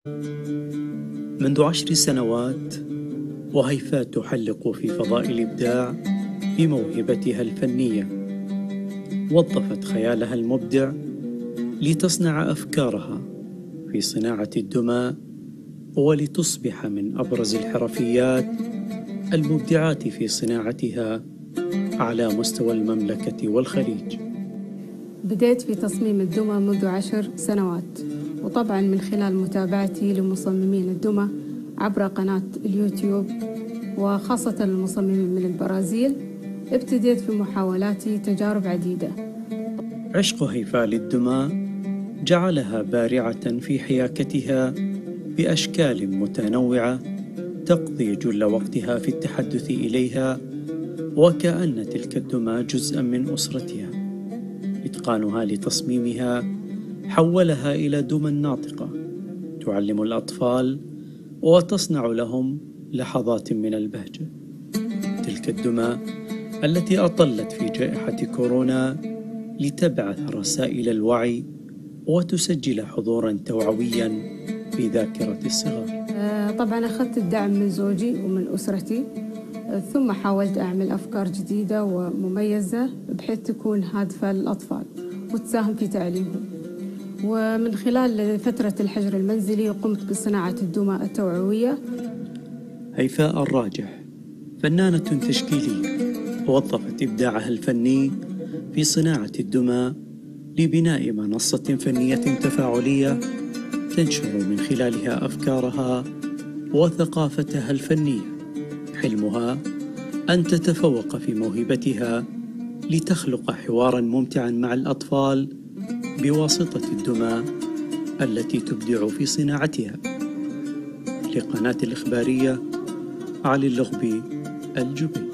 منذ 10 سنوات وهيفاء تحلق في فضاء الإبداع بموهبتها الفنية. وظفت خيالها المبدع لتصنع أفكارها في صناعة الدمى ولتصبح من أبرز الحرفيات المبدعات في صناعتها على مستوى المملكة والخليج. بدأت في تصميم الدمى منذ 10 سنوات، وطبعا من خلال متابعتي لمصممين الدمى عبر قناة اليوتيوب، وخاصة المصممين من البرازيل، ابتديت في محاولاتي تجارب عديدة. عشق هيفاء للدمى جعلها بارعة في حياكتها بأشكال متنوعة تقضي جل وقتها في التحدث إليها، وكأن تلك الدمى جزءا من أسرتها. إتقانها لتصميمها حولها إلى دمى ناطقة تعلم الأطفال وتصنع لهم لحظات من البهجة. تلك الدمى التي أطلت في جائحة كورونا لتبعث رسائل الوعي وتسجل حضورا توعويا في ذاكرة الصغار. طبعا أخذت الدعم من زوجي ومن أسرتي، ثم حاولت أعمل أفكار جديدة ومميزة بحيث تكون هادفة للأطفال وتساهم في تعليمهم. ومن خلال فترة الحجر المنزلي قمت بصناعة الدمى التوعوية. هيفاء الراجح فنانة تشكيلية وظفت إبداعها الفني في صناعة الدمى لبناء منصة فنية تفاعلية تنشر من خلالها أفكارها وثقافتها الفنية. حلمها أن تتفوق في موهبتها لتخلق حوارا ممتعا مع الأطفال بواسطة الدمى التي تبدع في صناعتها. لقناة الإخبارية، علي اللغبي، الجبيل.